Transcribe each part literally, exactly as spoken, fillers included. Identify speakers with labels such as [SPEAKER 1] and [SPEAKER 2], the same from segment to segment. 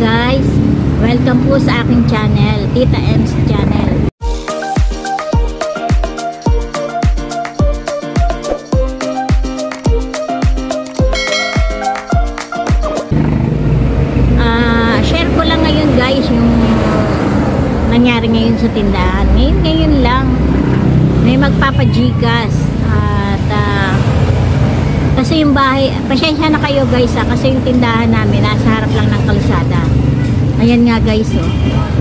[SPEAKER 1] guys, welcome po sa aking channel, Tita M's channel. Uh, share ko lang ngayon guys yung nangyari ngayon sa tindahan. Ngayon, ngayon lang may magpapa-Gcash at uh, kasi yung bahay, pasensya na kayo guys ha, kasi yung tindahan namin nasa harap lang ng kalsada. Ayan nga guys oh.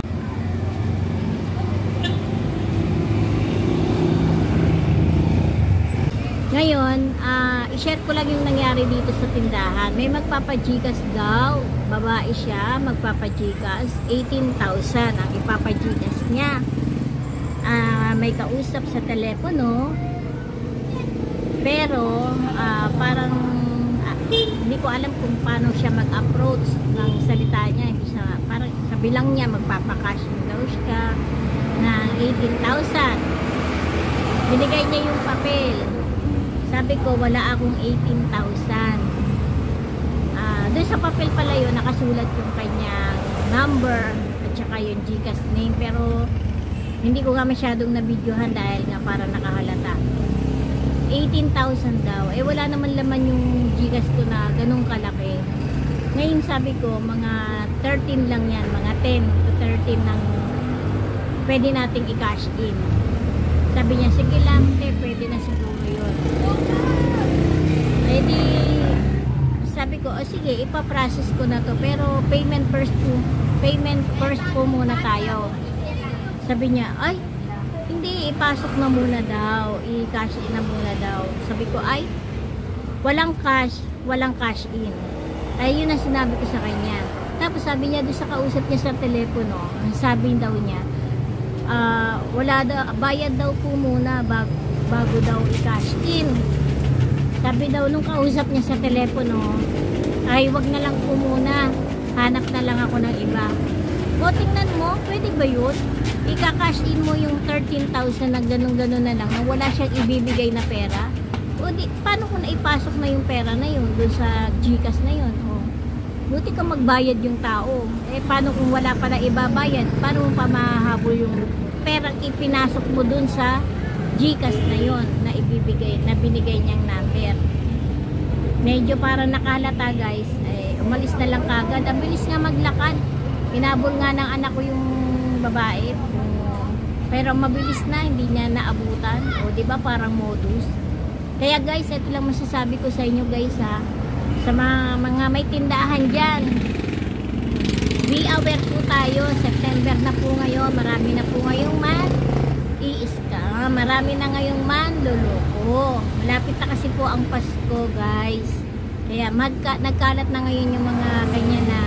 [SPEAKER 1] Ngayon, uh, i-share ko lang yung nangyari dito sa tindahan. May magpapa-Gcash daw, babae siya, magpapa-Gcash eighteen thousand ang ipapa-Gcash niya. Uh, may kausap sa telepono. Pero uh, parang uh, hindi ko alam kung paano siya mag-approach ng salita niya. Siya, parang sabi lang niya magpapakash daw siya ng eighteen thousand. Binigay niya yung papel. Sabi ko wala akong eighteen thousand. Uh, doon sa papel pala yun nakasulat yung kanyang number at saka yung Gcash name. Pero hindi ko nga masyadong nabidyohan dahil nga parang nakahalata. eighteen thousand daw. Eh wala naman laman yung Gcash ko na ganun kalaki. Ngayon sabi ko mga thirteen lang yan. Mga ten to thirteen lang pwede nating i-cash in. Sabi niya sige lang eh, pwede na siguro yun. Eh di sabi ko oh sige ipaprocess ko na to pero payment first po. Payment first po muna tayo. Sabi niya ay hindi, ipasok na muna daw. I-cash in na muna daw. Sabi ko, ay, walang cash, walang cash in. Ay, yun ang sinabi ko sa kanya. Tapos sabi niya, doon sa kausap niya sa telepono, sabi daw niya, uh, wala daw, bayad daw po muna bago, bago daw i-cash in. Sabi daw, nung kausap niya sa telepono, ay, wag na lang po muna. Hanap na lang ako ng iba. O, tingnan mo, pwede ba yun? Ika-cash in mo yung thirteen thousand na ganun-ganun na lang na wala siyang ibibigay na pera. O di, paano kung naipasok na yung pera na yun doon sa Gcash na yun? O, buti ka magbayad yung tao. Eh, paano kung wala pa na ibabayad? Paano mo pa mahabol yung perang ipinasok mo doon sa Gcash na yun na ibibigay, na binigay niyang number? Medyo parang nakalata guys. Eh, umalis na lang kagad. Ang bilis nga maglakad. Inabol nga ng anak ko yung babae. Pero mabilis na, hindi niya naabutan. O, di ba parang modus. Kaya guys, ito lang masasabi ko sa inyo guys ha. Sa mga, mga may tindahan diyan. Be aware po tayo. September na po ngayon. Marami na po ngayong man i-scam. Marami na ngayong man luloko. Malapit na kasi po ang Pasko guys. Kaya magka, nagkalat na ngayon yung mga kanya na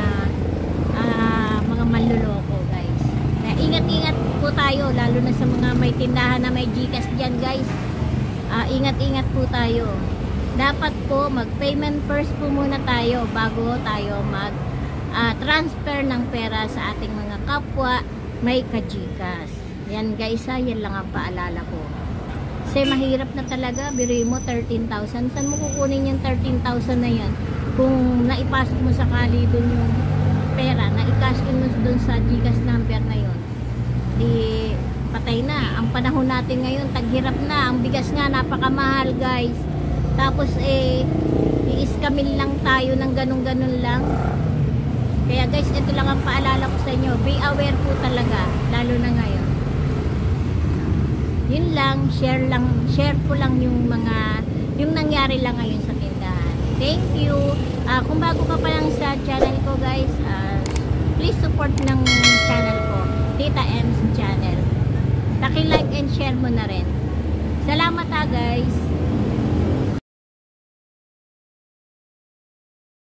[SPEAKER 1] uh, mga manluloko guys. Kaya ingat-ingat po tayo, lalo na sa mga may tindahan na may Gcash dyan guys. uh, ingat-ingat po tayo. Dapat po mag-payment first po muna tayo bago tayo mag uh, transfer ng pera sa ating mga kapwa may ka-Gcash. Yan guys ha, yan lang ang paalala ko. Kasi mahirap na talaga, biri mo thirteen thousand. Saan mo kukunin yung thirteen thousand na yan kung naipasok mo sakali dun yung pera, na i-cash in mo dun sa Gcash number na yun? Di patay na. Ang panahon natin ngayon taghirap na, ang bigas nga napakamahal guys. Tapos eh i-scamin lang tayo ng ganun-ganun lang. Kaya guys, ito lang ang paalala ko sa inyo, be aware po talaga, lalo na ngayon. Yun lang, share lang, share ko lang yung mga yung nangyari lang ngayon sa tindahan. Thank you. Uh, kung bago ka pa lang sa channel ko guys, uh, please support ng channel ko, Tita M's channel. Paki-like and share mo na rin. Salamat ha guys.